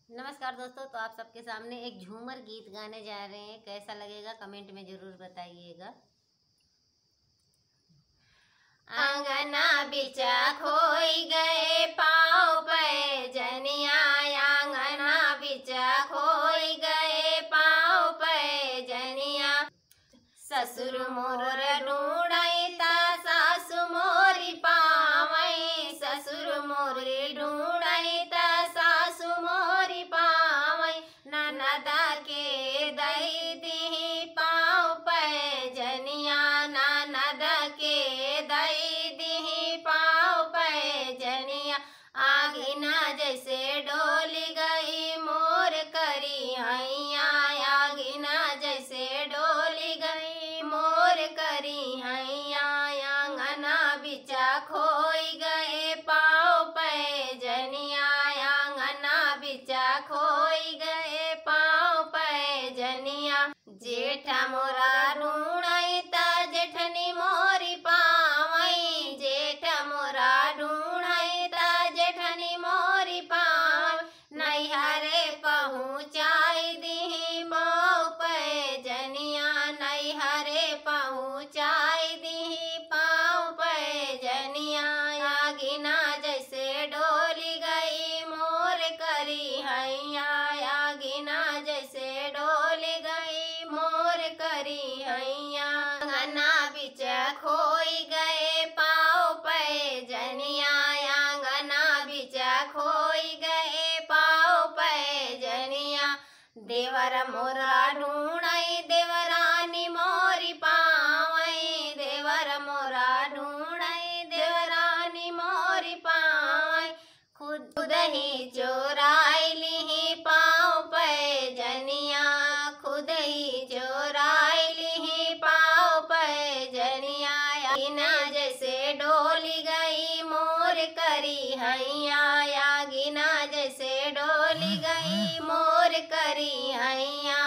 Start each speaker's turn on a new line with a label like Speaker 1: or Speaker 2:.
Speaker 1: नमस्कार दोस्तों, तो आप सबके सामने एक झूमर गीत गाने जा रहे हैं। कैसा लगेगा कमेंट में जरूर बताइएगा। अंगना बिचा खोई गए पाँव पे जनिया, अंगना बिचा खोई गए पाँव पे जनिया। ससुर मोर ढूंढई ता सासु मोरी पावई, ससुर मोर ढूंढई ता सासु मोरी पावई। ननदा के दई दी पाँव पे जनिया, ननदा के दई दी पाँव पे जनिया। आगिना जैसे डोली गई मोर करी हैया, आगिना जैसे डोली गई मोर करी हैया। अंगना बिचा खोई गए पाँव पे जनिया, अंगना बिचा खोई गए पाँव पे जनिया। जेठा मोरा ढूंढई ता जेठनी मोरी पावई, जेठा मोरा ढूंढई ता जेठनी मोरी पावई। नैहरे पहुँचाई दी पाँव पे जनिया, नैहरे पहुँचाई दी पाँव पे जनिया। आगिना जैसे डोली गई मोर करी हैया, आगिना जैसे डोली गई मोर करी हैया। अंगना बिच खोई गए पाँव पे जनिया, अंगना बिच खोई गए पाँव पे जनिया। देवर मोरा ढूंढई देवरानी मोरी पावई, देवर मोरा ढूंढई देवरानी मोरी पावई। खुद ही चोराई ली पाँव पे जनिया, खुद ही चोराई ली पाँव पे जनिया। आगिना जैसे डोली गई मोर करी हैया, आगिना जैसे डोली गई मोर करी हैया।